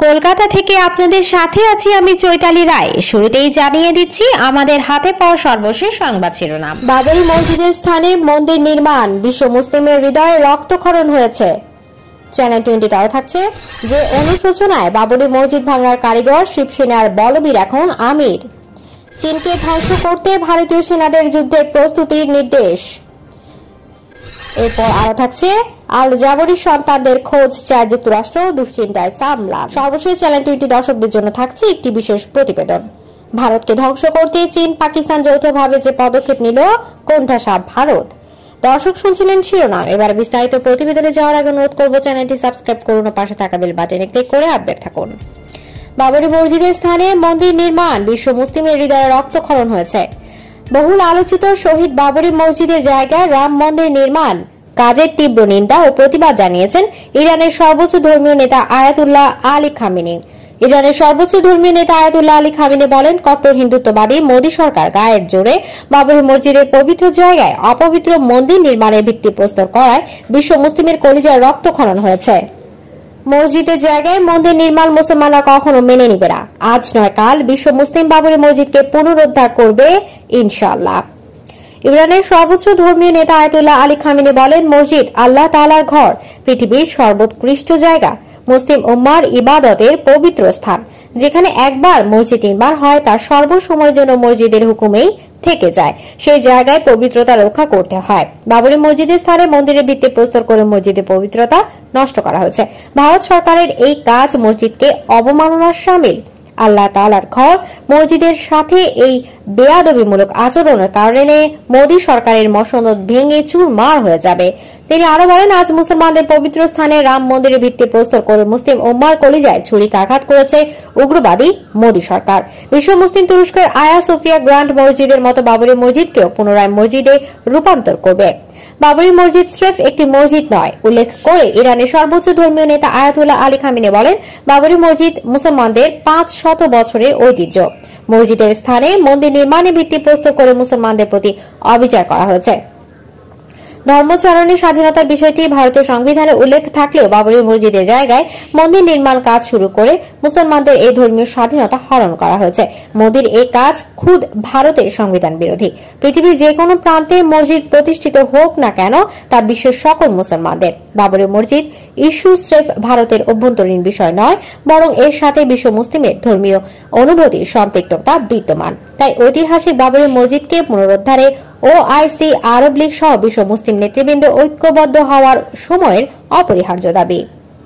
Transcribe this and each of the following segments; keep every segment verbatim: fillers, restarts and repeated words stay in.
কলকাতা থেকে আপনাদের সাথে আছি আমি চৈতালি রায়। শুরুতেই জানিয়ে দিচ্ছি আমাদের হাতে পাওয়া সর্বশেষ সংবাদ শিরোনাম। বাবরি মসজিদের স্থানে মন্দির নির্মাণ, বিশ্ব মুসলিমের হৃদয়ে রক্তক্ষরণ হয়েছে। চ্যানেল টোয়েন্টি আরও থাকছে যে অনুশোচনায় বাবরি মসজিদ ভাঙার কারিগর শিবসেনার বলবীর এখন আমির। চীনকে ধ্বংস করতে ভারতীয় সেনাদের যুদ্ধের প্রস্তুতির নির্দেশ। এরপর আরো থাকছে আল জাবরির সন্তানদের খোঁজ চায় যুক্তরাষ্ট্র, দুশ্চিন্তায় সামলা। সর্বশেষ চ্যানেল টোয়েন্টি দর্শকদের জন্য থাকছে একটি বিশেষ প্রতিবেদন। ভারতকে ধ্বংস করতে চীন পাকিস্তান যৌথভাবে যে পদক্ষেপ নিল, কোণঠাসা ভারত। দর্শক শুনছিলেন শিরোনাম, এবার বিস্তারিত প্রতিবেদনে যাওয়ার আগে অনুরোধ করবো চ্যানেলটি সাবস্ক্রাইব করুন ও পাশে থাকা বেল বাটনে ক্লিক করে আপডেট থাকুন। বাবরি মসজিদের স্থানে মন্দির নির্মাণ, বিশ্ব মুসলিমের হৃদয়ে রক্তক্ষরণ হয়েছে। বহুল আলোচিত শহীদ বাবরি মসজিদের জায়গায় রাম মন্দির নির্মাণ কাজের তীব্র নিন্দা ও প্রতিবাদ জানিয়েছেন ইরানের সর্বোচ্চ ধর্মীয় নেতা আয়াতুল্লাহ আলী খামেনি। ইরানের সর্বোচ্চ ধর্মীয় নেতা আয়াতুল্লাহ আলী খামেনি বলেন, কট্টর হিন্দুত্ববাদী মোদী সরকার গায়ের জোরে বাবরি মসজিদের পবিত্র জায়গায় অপবিত্র মন্দির নির্মাণের ভিত্তিপ্রস্তর করায় বিশ্ব মুসলিমের কলিজায় রক্তক্ষরণ হয়েছে। মসজিদের জায়গায় মন্দির নির্মাণ মুসলমানরা কখনো মেনে নিবে না। আজ নয় কাল বিশ্ব মুসলিম বাবরি মসজিদকে পুনরুদ্ধার করবে ইনশাআল্লাহ। ইরানের সর্বোচ্চ ধর্মীয় নেতা আয়াতুল্লাহ আলী খামেনি বলেন, মসজিদ আল্লাহ তাআলার ঘর, পৃথিবীর সর্বোৎকৃষ্ট জায়গা, মুসলিম উম্মাহর ইবাদতের পবিত্র স্থান। যেখানে একবার মসজিদ নির্মাণ হয় তার সর্বসময়ের জন্য মসজিদের হুকুমেই থেকে যায়। সেই জায়গায় পবিত্রতা রক্ষা করতে হয়। বাবরি মসজিদের স্থানে মন্দিরের ভিত্তি প্রস্তর করে মসজিদের পবিত্রতা নষ্ট করা হয়েছে। ভারত সরকারের এই কাজ মসজিদকে অবমাননার শামিল। আল্লাহ তাআলার ঘর মসজিদের সাথে এই বেয়াদবিমূলক আচরণের কারণে মোদী সরকারের মসনদ ভেঙে চুরমার হয়ে যাবে। তিনি আরো বলেন, আজ মুসলমানদের পবিত্র স্থানে রাম মন্দিরের ভিত্তি প্রস্তর করে মুসলিম উম্মাহর কলিজায় ছুরিকাঘাত করেছে উগ্রবাদী মোদী সরকার। বিশ্ব মুসলিম তুরস্কের আয়া সোফিয়া গ্র্যান্ড মসজিদের মতো বাবরি মসজিদকেও পুনরায় মসজিদে রূপান্তর করবে। বাবরি মসজিদ স্রেফ একটি মসজিদ নয় উল্লেখ করে ইরানের সর্বোচ্চ ধর্মীয় নেতা আয়াতুল্লাহ আলী খামেনি বলেন, বাবরি মসজিদ মুসলমানদের পাঁচ শত বছরের ঐতিহ্য। মসজিদের স্থানে মন্দির নির্মাণের ভিত্তি প্রস্তর করে মুসলমানদের প্রতি অবিচার করা হয়েছে। ধর্মচারণের স্বাধীনতার বিষয়টি ভারতের সংবিধানে উল্লেখ থাকলেও বাবরি মসজিদের জায়গায় মন্দির নির্মাণ কাজ শুরু করে মুসলমানদের এই ধর্মীয় স্বাধীনতা হরণ করা হয়েছে। মোদীর এই কাজ খুদ ভারতের সংবিধান বিরোধী। পৃথিবীর যে কোনো প্রান্তে মসজিদ প্রতিষ্ঠিত হোক না কেন তা বিশ্বের সকল মুসলমানদের। বাবরি মসজিদ ইস্যু স্রেফ ভারতের অভ্যন্তরীণ বিষয় নয়, বরং এর সাথে বিশ্ব মুসলিমের ধর্মীয় অনুভূতির সম্পৃক্ততা বিদ্যমান। তাই ঐতিহাসিক বাবরি মসজিদকে পুনরুদ্ধারে ওআইসি, আরব লীগ সহ বিশ্ব মুসলিম নেতৃবৃন্দ ঐক্যবদ্ধ হওয়ার সময়ের অপরিহার্য দাবি।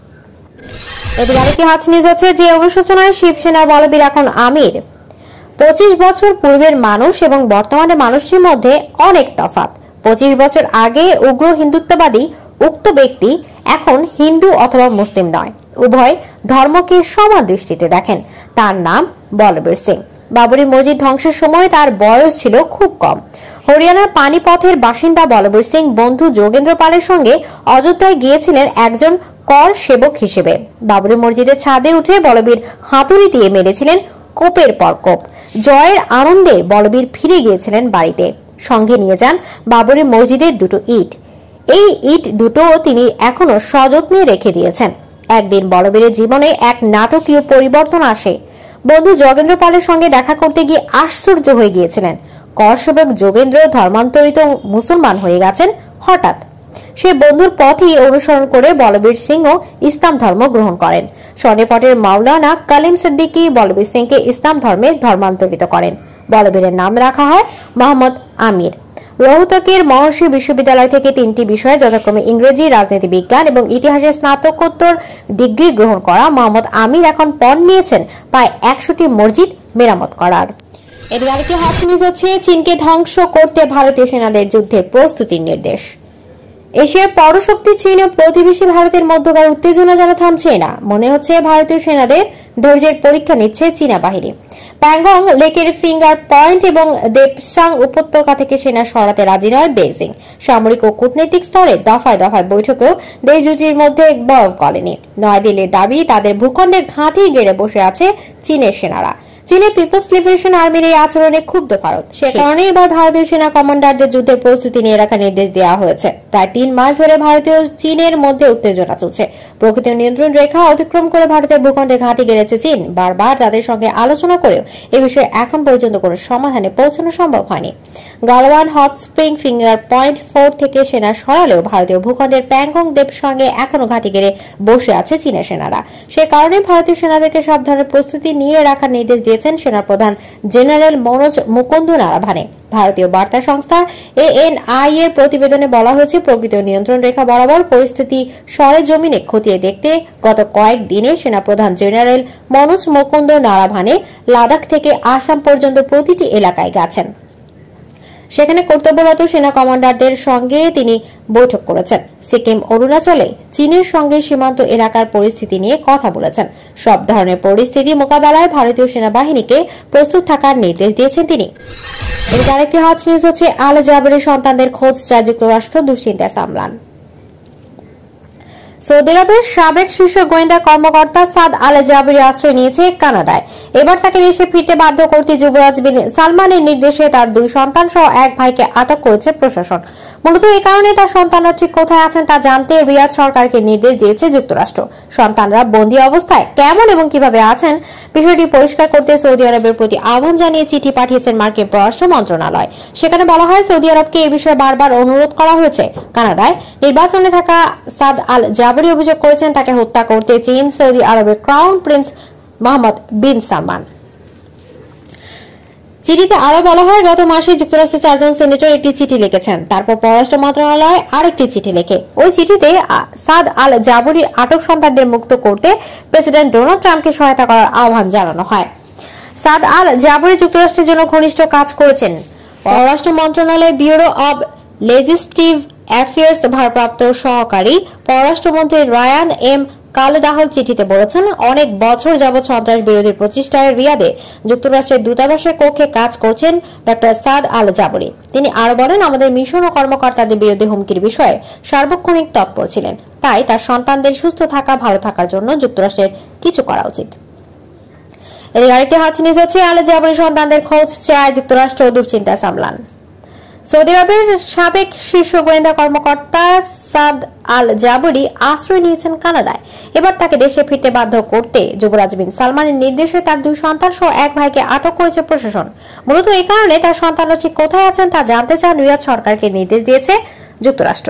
এদিকে আরেকটি হাত নিউজ হচ্ছে যে অনুশোচনায় শিবসেনার বলবীর এখন আমির। পঁচিশ বছর পূর্বের মানুষ এবং বর্তমানের মানুষের মধ্যে অনেক তফাৎ। পঁচিশ বছর আগে উগ্র হিন্দুত্ববাদী উক্ত ব্যক্তি এখন হিন্দু অথবা মুসলিম নয়, উভয় ধর্মকে সমান দৃষ্টিতে দেখেন। তার নাম বলবীর সিং। বাবরি মসজিদ ধ্বংসের সময় তার বয়স ছিল খুব কম। হরিয়ানার পানিপথের বাসিন্দা বলবীর সিং বন্ধু যোগেন্দ্র পালের সঙ্গে অযোধ্যায় গিয়েছিলেন একজন কর সেবক হিসেবে। বাবরি মসজিদের ছাদে উঠে বলবীর হাতুড়ি দিয়ে মেরেছিলেন কোপের পর কোপ। জয়ের আনন্দে বলবীর ফিরে গিয়েছিলেন বাড়িতে। সঙ্গে নিয়ে যান বাবরি মসজিদের দুটো ইট। এই ইট দুটো তিনি এখনো সযত্নে রেখে দিয়েছেন। একদিন বলবীরের জীবনে এক নাটকীয় পরিবর্তন আসে। বন্ধু যোগেন্দ্র পালের সঙ্গে দেখা করতে গিয়ে আশ্চর্য হয়ে গিয়েছিলেন। কর সেবক যোগেন্দ্র ধর্মান্তরিত মুসলমান হয়ে গেছেন হঠাৎ। সে বন্ধুর পথই অনুসরণ করে বলবীর সিংও ইসলাম ধর্ম গ্রহণ করেন। সনেপটের মাওলানা কালিম সিদ্দিকী বলবীর সিংকে ইসলাম ধর্মে ধর্মান্তরিত করেন। বলবীরের নাম রাখা হয় মোহাম্মদ আমির। রোহতকের মহর্ষি বিশ্ববিদ্যালয় থেকে তিনটি বিষয়ে যথাক্রমে ইংরেজি, রাজনীতি বিজ্ঞান এবং ইতিহাসে স্নাতকোত্তর ডিগ্রি গ্রহণ করা মোহাম্মদ আমির এখন পণ নিয়েছেন প্রায় একশোটি মসজিদ মেরামত করার। এদিকে আরেকটি হট নিউজ হচ্ছে চীনকে ধ্বংস করতে ভারতীয় সেনাদের যুদ্ধের প্রস্তুতির নির্দেশ। এশিয়ার পরশক্তি চীন ও প্রতিবেশী ভারতের মধ্যকার উত্তেজনা যেন থামছে না। মনে হচ্ছে ভারতীয় সেনাদের ধৈর্যের পরীক্ষা নিচ্ছে চীনা বাহিনী। প্যাংগং লেকের ফিঙ্গার পয়েন্ট এবং দেপসাং উপত্যকা থেকে সেনা সরাতে রাজি নয় বেইজিং। সামরিক ও কূটনৈতিক স্তরে দফায় দফায় বৈঠকেও দেশ দুটির মধ্যে বরফ গলেনি। নয়াদিল্লির দাবি, তাদের ভূখণ্ডে ঘাঁটি গেড়ে বসে আছে চীনের সেনারা। চীনের পিপলস লিবারেশন আর্মির এই আচরণে ক্ষুব্ধ ভারত। সে কারণে এবার ভারতীয় সেনা কমান্ডারদের যুদ্ধের প্রস্তুতি নিয়ে রাখার নির্দেশ দেওয়া হয়েছে। প্রায় তিন মাস ধরে ভারতীয় চীনের মধ্যে উত্তেজনা চলছে। প্রকৃত নিয়ন্ত্রণ রেখা অতিক্রম করে ভারতের ভূখণ্ডে ঘাঁটি গেড়েছে চীন। বারবার তাদের সঙ্গে আলোচনা করেও এ বিষয়ে এখন পর্যন্ত কোনো সমাধানে পৌঁছানো সম্ভব হয়নি। Galwan hot spring finger point four থেকে সেনা সরালেও ভারতীয় ভূখণ্ডের প্যাংগং দ্বীপ সঙ্গে এখনো ঘাঁটি গেড়ে বসে আছে চীনের সেনারা। সে কারণে ভারতীয় সেনাদেরকে সব ধরনের প্রস্তুতি নিয়ে রাখার নির্দেশ দিয়েছেন সেনাপ্রধান জেনারেল মনোজ মুকুন্দ নারাভানে। ভারতীয় বার্তা সংস্থা এএনআই এর প্রতিবেদনে বলা হয়েছে, প্রকৃত নিয়ন্ত্রণ রেখা বরাবর পরিস্থিতি সরেজমিনে খতিয়ে দেখতে গত কয়েক দিনে সেনাপ্রধান জেনারেল মনোজ মুকুন্দ নারাভানে লাদাখ থেকে আসাম পর্যন্ত প্রতিটি এলাকায় গেছেন। সেখানে কর্তব্যরত সেনা কমান্ডারদের সঙ্গে তিনি বৈঠক করেছেন। সিকিম, অরুণাচলে চীনের সঙ্গে সীমান্ত এলাকার পরিস্থিতি নিয়ে কথা বলেছেন। সব ধরনের পরিস্থিতি মোকাবেলায় ভারতীয় সেনাবাহিনীকে প্রস্তুত থাকার নির্দেশ দিয়েছেন তিনি। এর আরেকটি হট নিউজ হচ্ছে, আল জাবেরি সন্তানদের খোঁজ চায় যুক্তরাষ্ট্র, দুশ্চিন্তায় সামলান। সৌদি আরবের সাবেক শীর্ষ গোয়েন্দা কর্মকর্তা সাদ আল জাবেরি আশ্রয় নিয়েছে কানাডায়। এবার তাকে দেশে ফিরতে বাধ্য করতে যুবরাজ বিন সালমানের নির্দেশে তার দুই সন্তান সহ এক ভাইকে আটক করেছে প্রশাসন। মূলত এই কারণে তার সন্তানরা ঠিক কোথায় আছেন তা জানতে রিয়াদ সরকারকে নির্দেশ দিয়েছে যুক্তরাষ্ট্র। সন্তানরা বন্দী অবস্থায় কেমন এবং কিভাবে আছেন বিষয়টি পরিষ্কার করতে সৌদি আরবের প্রতি আহ্বান জানিয়ে চিঠি পাঠিয়েছেন মার্কিন পররাষ্ট্র মন্ত্রণালয়। সেখানে বলা হয়, সৌদি আরবকে এ বিষয়ে বারবার অনুরোধ করা হয়েছে। কানাডায় নির্বাচনে থাকা সাদ আল জাবেরি অভিযোগ করেছেন তাকে হত্যা করতে চীন সৌদি আরবের crown prince Mohammad bin Salman. চিঠিতে আরো বলা হয়, গত মাসে যুক্তরাষ্ট্রের চারজন সেনেটর একটি চিঠি লিখেছেন। তারপর পররাষ্ট্র মন্ত্রণালয় আরেকটি চিঠি লেখে। ওই চিঠিতে সাদ আল জাবেরির আটক সন্তানদের মুক্ত করতে প্রেসিডেন্ট ডোনাল্ড ট্রাম্পকে সহায়তা করার আহ্বান জানানো হয়। সাদ আল জাবেরি যুক্তরাষ্ট্রের জন্য ঘনিষ্ঠ কাজ করেছেন। পররাষ্ট্র মন্ত্রণালয় ব্যুরো অব লেজিসলেটিভ অ্যাফেয়ার্স ভারপ্রাপ্ত সহকারী পররাষ্ট্রমন্ত্রী রায়ান এম কালেদাহল চিঠিতে বলেছেন, অনেক বছর যাবৎ সন্ত্রাস বিরোধী প্রচেষ্টায় রিয়াদে যুক্তরাষ্ট্রের দূতাবাসের কক্ষে কাজ করছেন ডক্টর সাদ আল জাবেরি। তিনি আরো বলেন, আমাদের মিশন ও কর্মকর্তাদের বিরুদ্ধে হুমকির বিষয়ে সার্বক্ষণিক তৎপর ছিলেন। তাই তার সন্তানদের সুস্থ থাকা, ভালো থাকার জন্য যুক্তরাষ্ট্রের কিছু করা উচিত। এর আরেকটি হট নিউজ হচ্ছে, আল জাবেরি সন্তানদের খোঁজ চায় যুক্তরাষ্ট্র, দুশ্চিন্তায় সামলান। সৌদি আরবের সাবেক শীর্ষ গোয়েন্দা কর্মকর্তা সাদ আল জাবেরি আশ্রয় নিয়েছেন কানাডায়। এবার তাকে দেশে ফিরতে বাধ্য করতে যুবরাজ বিন সালমানের নির্দেশে তার দুই সন্তান সহ এক ভাইকে আটক করেছে প্রশাসন। মূলত এই কারণে তার সন্তানরা ঠিক কোথায় আছেন তা জানতে চান রিয়াদ সরকারকে নির্দেশ দিয়েছে যুক্তরাষ্ট্র।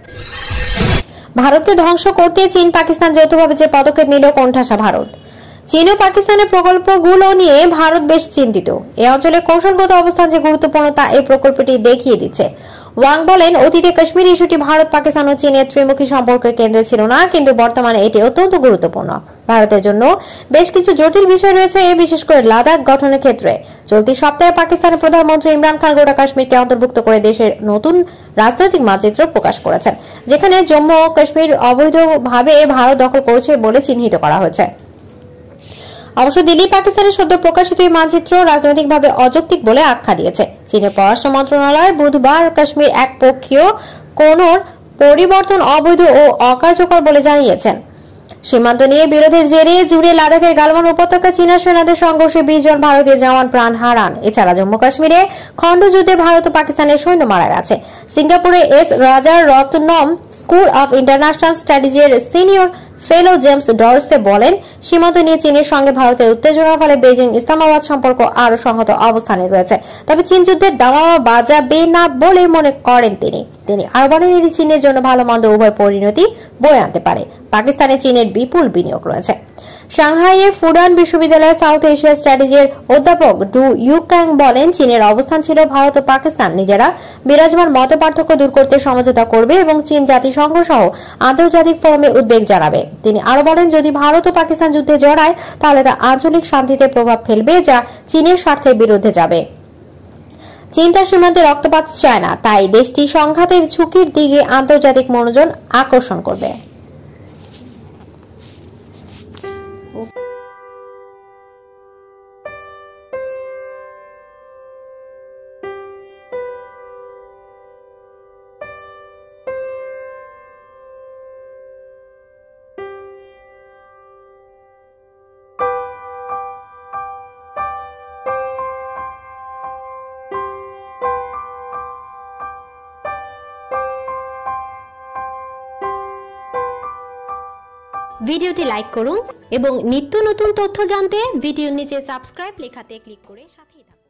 ভারতকে ধ্বংস করতে চীন পাকিস্তান যৌথভাবে যে পদক্ষেপ নিল, কোণঠাসা ভারত। চীন ও পাকিস্তানের প্রকল্পগুলো নিয়ে ভারত বেশ চিন্তিত। এই অঞ্চলের কৌশলগত অবস্থান যে গুরুত্বপূর্ণ তা এই প্রকল্পটি দেখিয়ে দিচ্ছে। ওয়াং বলেন, অতীতে কাশ্মীর ইস্যুটি ভারত, পাকিস্তান ও চীনের ত্রিমুখী সম্পর্কের কেন্দ্রে ছিল না, কিন্তু বর্তমানে এটি অত্যন্ত গুরুত্বপূর্ণ। ভারতের জন্য বেশ কিছু জটিল বিষয় রয়েছে, বিশেষ করে লাদাখ গঠনের ক্ষেত্রে। চলতি সপ্তাহে পাকিস্তানের প্রধানমন্ত্রী ইমরান খান গোটা কাশ্মীরকে অন্তর্ভুক্ত করে দেশের নতুন রাজনৈতিক মানচিত্র প্রকাশ করেছেন, যেখানে জম্মু ও কাশ্মীর অবৈধভাবে ভারত দখল করেছে বলে চিহ্নিত করা হয়েছে। অবশ্য দিল্লি পাকিস্তানের সদ্য প্রকাশিত এই মানচিত্র রাজনৈতিকভাবে অযৌক্তিক বলে আখ্যা দিয়েছে। চীনের পররাষ্ট্র মন্ত্রণালয় বুধবার কাশ্মীর একপক্ষীয় কোনর পরিবর্তন অবৈধ ও অকার্যকর বলে জানিয়েছেন। সীমান্ত নিয়ে বিরোধের জেরে জুড়ে লাদাখের গালওয়ান উপত্যকা চীনা সেনাদের সংঘর্ষে বিশ জন ভারতীয় জওয়ান প্রাণ হারান। এছাড়া জম্মু কাশ্মীরে খণ্ডযুদ্ধে ভারত ও পাকিস্তানের সৈন্য মারা গেছে। সিঙ্গাপুরে S Rajaratnam school of international স্ট্র্যাটেজির সিনিয়র ফেলো জেমস ডরসে বলেন, সীমান্ত নিয়ে চীনের সঙ্গে ভারতের উত্তেজনার ফলে বেজিং ইসলামাবাদ সম্পর্ক আরো সংহত অবস্থানে রয়েছে। তবে চীন যুদ্ধের দামামা বাজাবে না বলে মনে করেন তিনি। তিনি আরো বলেন, এটি চীনের জন্য ভালো মন্দ উভয় পরিণতি বয়ে আনতে পারে। পাকিস্তানে চীনের বিপুল বিনিয়োগ রয়েছে। সাংহাইয়ের ফুডান বিশ্ববিদ্যালয়ের সাউথ এশিয়া স্ট্র্যাটেজির অধ্যাপক ডু ইউক্যাং বলেন, চীনের অবস্থান ছিল ভারত ও পাকিস্তান নিজেরা বিরাজমান মত পার্থক্য দূর করতে সমঝোতা করবে এবং চীন জাতিসংঘ সহ আন্তর্জাতিক ফোরামে উদ্বেগ জানাবে। তিনি আরো বলেন, যদি ভারত ও পাকিস্তান যুদ্ধে জড়ায় তাহলে তা আঞ্চলিক শান্তিতে প্রভাব ফেলবে, যা চীনের স্বার্থের বিরুদ্ধে যাবে। চীন তার সীমান্তে রক্তপাত চায় না, তাই দেশটি সংঘাতের ঝুঁকির দিকে আন্তর্জাতিক মনোযোগ আকর্ষণ করবে। ভিডিওটি লাইক করুন এবং নিত্য নতুন তথ্য জানতে ভিডিওর নিচে সাবস্ক্রাইব লেখাতে ক্লিক করে সাথেই থাকুন।